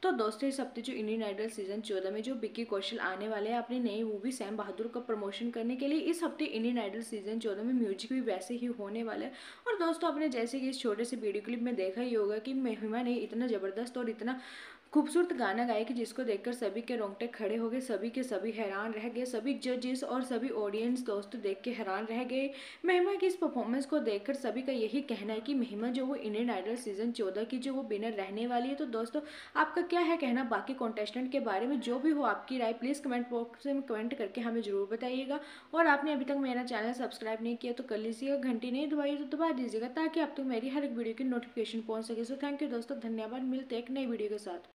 तो दोस्तों इस हफ्ते जो इंडियन आइडल सीजन 14 में जो विक्की कौशल आने वाले हैं अपनी नई मूवी सैम बहादुर का प्रमोशन करने के लिए, इस हफ्ते इंडियन आइडल सीजन 14 में म्यूजिक भी वैसे ही होने वाला है। और दोस्तों आपने जैसे कि इस छोटे से वीडियो क्लिप में देखा ही होगा कि महिमा ने इतना जबरदस्त और इतना खूबसूरत गाना गाया कि जिसको देखकर सभी के रोंगटे खड़े हो गए, सभी के सभी हैरान रह गए, सभी जजेस और सभी ऑडियंस दोस्तों देख के हैरान रह गए। महिमा की इस परफॉर्मेंस को देखकर सभी का यही कहना है कि महिमा जो वो इंडियन आइडल सीजन 14 की जो वो विनर रहने वाली है। तो दोस्तों आपका क्या है कहना बाकी कॉन्टेस्टेंट के बारे में? जो भी हो आपकी राय प्लीज़ कमेंट बॉक्स में कमेंट करके हमें जरूर बताइएगा। और आपने अभी तक मेरा चैनल सब्सक्राइब नहीं किया तो कर लीजिएगा, घंटी नहीं दबाई तो दबा दीजिएगा ताकि आप तक मेरी हर एक वीडियो की नोटिफिकेशन पहुंच सके। सो थैंक यू दोस्तों, धन्यवाद। मिलते हैं एक नई वीडियो के साथ।